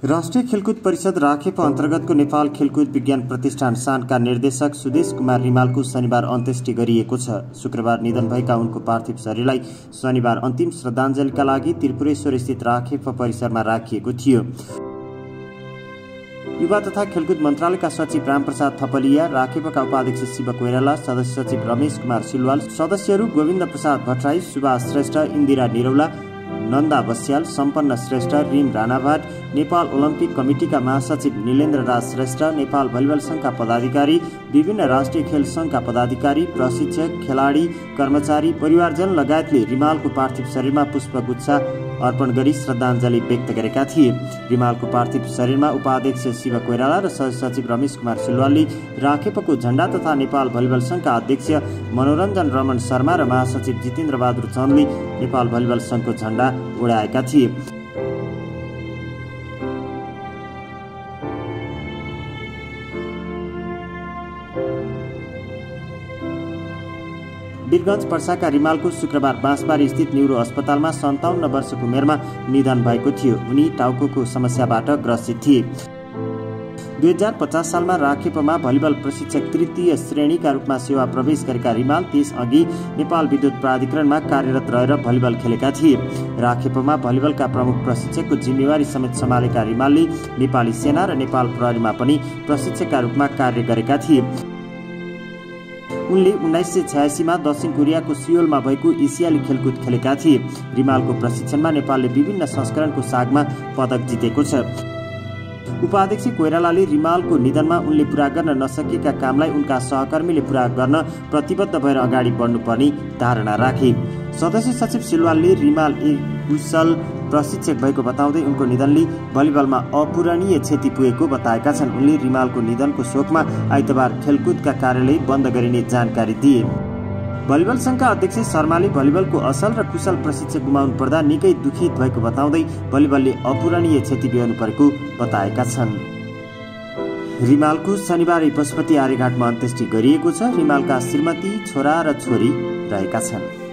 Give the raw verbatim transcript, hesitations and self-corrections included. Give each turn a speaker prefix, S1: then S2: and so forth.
S1: राष्ट्रिय खेलकुद परिषद राखेपा अन्तर्गतको नेपाल खेलकुद विज्ञान प्रतिष्ठान सानका निर्देशक सुदेश कुमार रिमालको शनिबार अन्त्येष्टि गरिएको छ। शुक्रबार निधन भएका उनको पार्थिव शरीरलाई शनिबार अन्तिम श्रद्धाञ्जलीका लागि त्रिपुरेश्वर स्थित राखेपा परिसरमा राखिएको थियो। युवा तथा खेलकुद मन्त्रालयका सचिव रामप्रसाद थपलिया, राखेपाका उपाध्यक्ष शिव कोइराला, सदस्य सचिव रमेश कुमार सिलवाल, सदस्यहरू गोविन्द प्रसाद भट्टराई, सुभाष श्रेष्ठ, इन्दिरा निरौला, नन्दा बस्याल, सम्पन्न श्रेष्ठ, रिम राणाभाट, नेपाल ओलम्पिक कमिटीका महासचिव नीलेन्द्र राज श्रेष्ठ, नेपाल भलिबल संघका पदाधिकारी, विभिन्न राष्ट्रिय खेल संघका पदाधिकारी, प्रशिक्षक, खेलाडी, कर्मचारी, परिवारजन लगायतले रिमालको पार्थिव शरीरमा पुष्पगुच्छ अर्पण गरी श्रद्धाञ्जली व्यक्त गरेका थिए। रिमालको पार्थिव शरीरमा उपाध्यक्ष शिव कोइराला र सदस्य सचिव रमेश कुमार सिलवालले राखेपाको झण्डा तथा नेपाल भलिबल संघका अध्यक्ष मनोरञ्जन रमन शर्मा र महासचिव जितेन्द्र बहादुर चन्दले नेपाल भलिबल संघको झण्डा उडाएका थिए। वीरगञ्ज पर्साका रिमालको शुक्रबार बाँसबारी स्थित न्युरो अस्पतालमा सन्ताउन्न वर्षको उमेरमा निधन भएको थियो। उनी टाउकोको समस्याबाट ग्रसित थिए। दुई हजार पचास सालमा राखेपामा भलिबल प्रशिक्षक तृतीय श्रेणीका रूपमा सेवा प्रवेश गरेका रिमाल त्यसअघि नेपाल विद्युत प्राधिकरणमा कार्यरत रहेर भलिबल खेलेका थिए। राखेपामा भलिबलका प्रमुख प्रशिक्षकको जिम्मेवारी समेत सम्हालेका रिमालले नेपाली सेना र नेपाल प्रहरीमा पनि प्रशिक्षकका रूपमा कार्य गरेका थिए। उनले उन्नाइस सय छयासीमा दक्षिण कोरियाको सियोलमा भएको एसियाली खेलकुद खेलेका थिए। रिमालको प्रशिक्षणमा नेपालले विभिन्न संस्करणको सागमा पदक जितेको छ। उपाध्यक्ष कोइरालाले रिमालको निधनमा उनले पूरा गर्न नसकेका कामलाई उनका सहकर्मीले पूरा गर्न प्रतिबद्ध भएर अगाडि बढ्नुपर्ने धारणा राखे। सदस्य सचिव सिलवालले रिमाल एक कुशल प्रशिक्षक भएको बताउँदै उनको निधनले भलिबलमा अपूरणीय क्षति पुगेको बताएका छन्। उनले रिमालको निधनको शोकमा आइतबार खेलकुदका कार्यालय बन्द गरिने जानकारी दिए। भलिबल संघका अध्यक्ष शर्माले भलिबलको असल र कुशल प्रशिक्षक गुमाउनु पर्दा निकै दुखित भएको बताउँदै भलिबलले अपूरणीय क्षति बेहोर्नु परेको बताएका छन्। रिमालको शनिबार पशुपति आर्यघाटमा अन्त्येष्टि गरिएको छ। रिमालका श्रीमती, छोरा र छोरी रहेका छन्।